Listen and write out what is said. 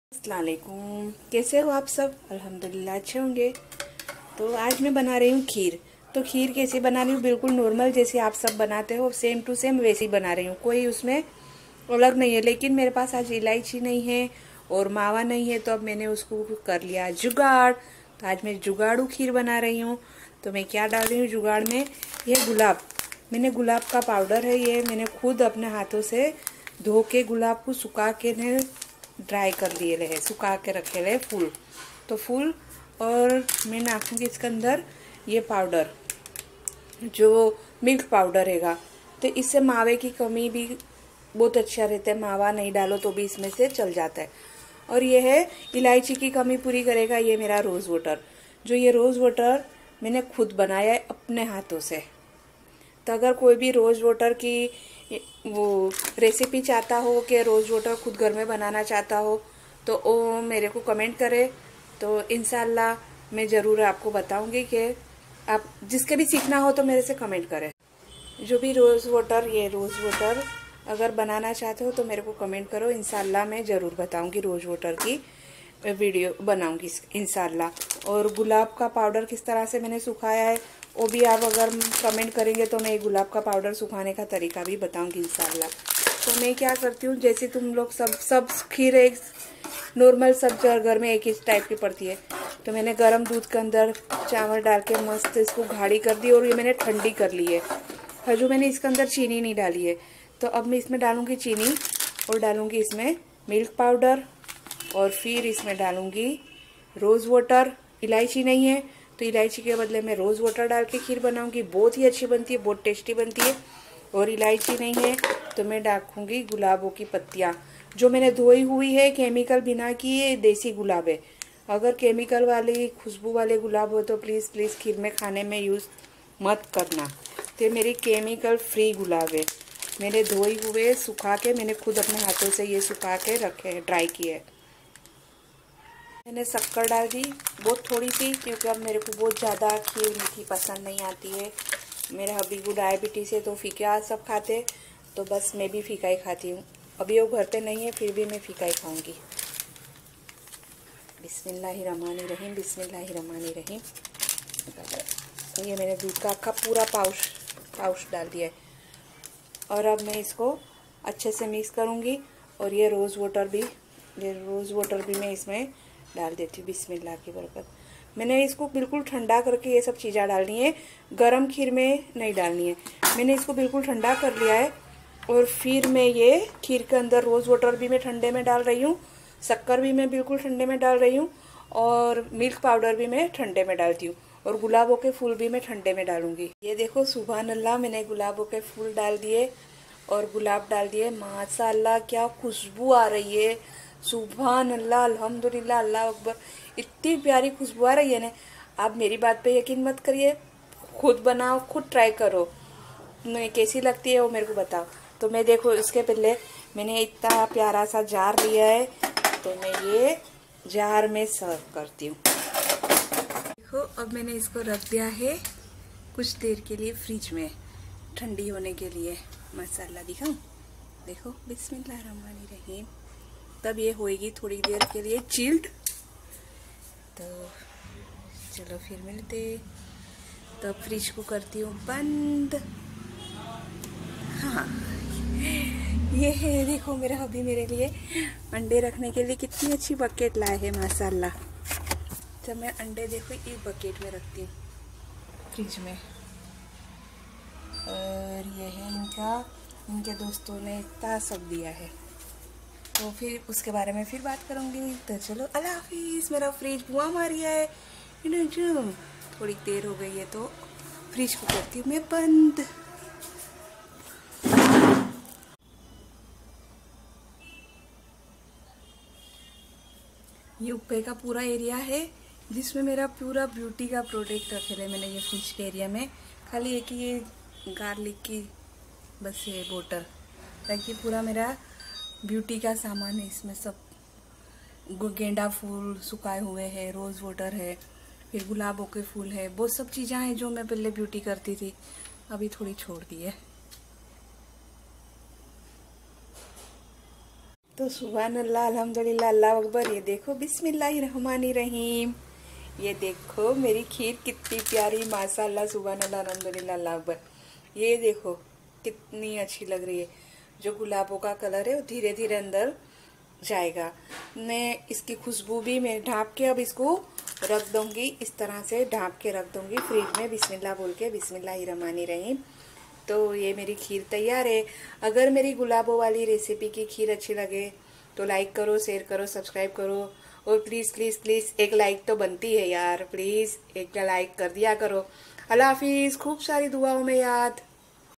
अस्सलाम वालेकुम, कैसे हो आप सब? अल्हम्दुलिल्लाह अच्छे होंगे। तो आज मैं बना रही हूँ खीर। तो खीर कैसे बना रही हूँ? बिल्कुल नॉर्मल जैसे आप सब बनाते हो सेम टू सेम वैसे ही बना रही हूँ, कोई उसमें अलग नहीं है। लेकिन मेरे पास आज इलायची नहीं है और मावा नहीं है, तो अब मैंने उसको कर लिया जुगाड़। तो आज मैं जुगाड़ू खीर बना रही हूँ। तो मैं क्या डाल रही हूँ जुगाड़ में? ये गुलाब, मैंने गुलाब का पाउडर है, ये मैंने खुद अपने हाथों से धो के गुलाब को सुखा के ने ड्राई कर लिए रहे, सुखा के रखे रहे फूल। तो फूल और मैं नाखूंगी इसके अंदर ये पाउडर, जो मिल्क पाउडर हैगा। तो इससे मावे की कमी भी बहुत अच्छा रहता है, मावा नहीं डालो तो भी इसमें से चल जाता है। और ये है इलायची की कमी पूरी करेगा ये मेरा रोज़ वाटर। जो ये रोज़ वाटर मैंने खुद बनाया है अपने हाथों से। तो अगर कोई भी रोज़ वाटर की वो रेसिपी चाहता हो कि रोज़ वाटर खुद घर में बनाना चाहता हो, तो वो मेरे को कमेंट करे। तो इंशाल्लाह मैं ज़रूर आपको बताऊंगी कि आप जिसके भी सीखना हो तो मेरे से कमेंट करें। जो भी रोज़ वाटर, ये रोज़ वाटर अगर बनाना चाहते हो तो मेरे को कमेंट करो, इंशाल्लाह मैं ज़रूर बताऊंगी। रोज़ वाटर की वीडियो बनाऊंगी इंशाल्लाह। और गुलाब का पाउडर किस तरह से मैंने सुखाया है वो भी आप अगर कमेंट करेंगे तो मैं गुलाब का पाउडर सुखाने का तरीका भी बताऊंगी इंशाल्लाह। तो मैं क्या करती हूँ, जैसे तुम लोग सब खीर एक नॉर्मल सब घर में एक ही टाइप की पड़ती है। तो मैंने गर्म दूध के अंदर चावल डाल के मस्त इसको गाढ़ी कर दी और ये मैंने ठंडी कर ली है। हजू मैंने इसके अंदर चीनी नहीं डाली है। तो अब मैं इसमें डालूंगी चीनी और डालूंगी इसमें मिल्क पाउडर और फिर इसमें डालूंगी रोज़ वाटर। इलायची नहीं है तो इलायची के बदले में रोज़ वाटर डाल के खीर बनाऊंगी, बहुत ही अच्छी बनती है, बहुत टेस्टी बनती है। और इलायची नहीं है तो मैं डालूंगी गुलाबों की पत्तियाँ, जो मैंने धोई हुई है, केमिकल बिना की, ये देसी गुलाब है। अगर केमिकल वाली खुशबू वाले गुलाब हो तो प्लीज़ प्लीज़ खीर में खाने में यूज़ मत करना। तो मेरी केमिकल फ्री गुलाब है, मैंने धोई हुए सुखा के, मैंने खुद अपने हाथों से ये सुखा के रखे, ड्राई किए। मैंने शक्कर डाल दी, बहुत थोड़ी सी, क्योंकि अब मेरे को बहुत ज़्यादा खीर मीठी पसंद नहीं आती है। मेरे हब्बी को डायबिटीज़ है तो फीका सब खाते, तो बस मैं भी फीका ही खाती हूँ। अभी वो घर पे नहीं है फिर भी मैं फीका ही खाऊंगी। बिस्मिल्लाहिर्रहमानिर्रहीम, बिस्मिल्लाहिर्रहमानिर्रहीम। ये मैंने दूध का अक्खा पूरा पाउच डाल दिया है। और अब मैं इसको अच्छे से मिक्स करूँगी। और ये रोज़ वाटर भी मैं इसमें डाल देती हूँ। बिस्मिल्लाह की बरकत। मैंने इसको बिल्कुल ठंडा करके ये सब चीज़ें डालनी है, गरम खीर में नहीं डालनी है। मैंने इसको बिल्कुल ठंडा कर लिया है और फिर मैं ये खीर के अंदर रोज़ वाटर भी मैं ठंडे में डाल रही हूँ, शक्कर भी मैं बिल्कुल ठंडे में डाल रही हूँ, और मिल्क पाउडर भी मैं ठंडे में डालती हूँ, और गुलाबों के फूल भी मैं ठंडे में डालूंगी। ये देखो सुभान अल्लाह, मैंने गुलाबों के फूल डाल दिए और गुलाब डाल दिए। माशाअल्लाह क्या खुशबू आ रही है, सुभान अल्लाह, अल्हम्दुलिल्लाह, अल्लाह अकबर। इतनी प्यारी खुशबू आ रही है ना। आप मेरी बात पे यकीन मत करिए, खुद बनाओ, खुद ट्राई करो, कैसी लगती है वो मेरे को बताओ। तो मैं देखो इसके पहले मैंने इतना प्यारा सा जार लिया है, तो मैं ये जार में सर्व करती हूँ। देखो अब मैंने इसको रख दिया है कुछ देर के लिए फ्रिज में ठंडी होने के लिए। मसाला दिखाऊं, देखो बिस्मिल्लाहिर्रहमानिर्रहीम। तब ये होएगी थोड़ी देर के लिए चिल्ड। तो चलो फिर मिलते। तो फ्रिज को करती हूँ बंद। हाँ ये है, देखो मेरा हब्बी मेरे लिए अंडे रखने के लिए कितनी अच्छी बकेट लाए है माशाल्लाह। तो मैं अंडे देखो इस बकेट में रखती हूँ फ्रिज में। और ये है इनके दोस्तों ने इतना सब दिया है, तो फिर उसके बारे में फिर बात करूँगी। तो चलो अल्लाह हाफिज़। मेरा फ्रिज बुआ मारिया है, थोड़ी देर हो गई है तो फ्रिज को करती हूँ मैं बंद। ये ऊपर का पूरा एरिया है जिसमें मेरा पूरा ब्यूटी का प्रोडक्ट रखे है मैंने ये फ्रिज के एरिया में। खाली एक ये गार्लिक की बस ये बोतल, ताकि पूरा मेरा ब्यूटी का सामान है इसमें। सब गेंदा फूल सुखाए हुए हैं, रोज़ वाटर है, फिर गुलाबों के फूल है, बहुत सब चीज़ें हैं जो मैं पहले ब्यूटी करती थी, अभी थोड़ी छोड़ दी है। तो सुभान अल्लाह, अल्हम्दुलिल्लाह, अल्लाह अकबर। ये देखो, बिस्मिल्लाहिर्रहमानिर्रहीम। ये देखो मेरी खीर कितनी प्यारी, माशाअल्लाह, सुभान अल्लाह, अल्हम्दुलिल्लाह, अल्लाह अकबर। ये देखो कितनी अच्छी लग रही है। जो गुलाबों का कलर है वो धीरे धीरे अंदर जाएगा। मैं इसकी खुशबू भी मैं ढाँप के अब इसको रख दूंगी, इस तरह से ढाँप के रख दूंगी फ्रिज में, बिस्मिल्लाह बोल के, बिस्मिल्लाहिर्रहमानिर्रहीम। तो ये मेरी खीर तैयार है। अगर मेरी गुलाबों वाली रेसिपी की खीर अच्छी लगे तो लाइक करो, शेयर करो, सब्सक्राइब करो, और प्लीज़ प्लीज़ प्लीज़ एक लाइक तो बनती है यार, प्लीज़ एक लाइक कर दिया करो। अल्लाह हाफिज़, खूब सारी दुआओं में याद।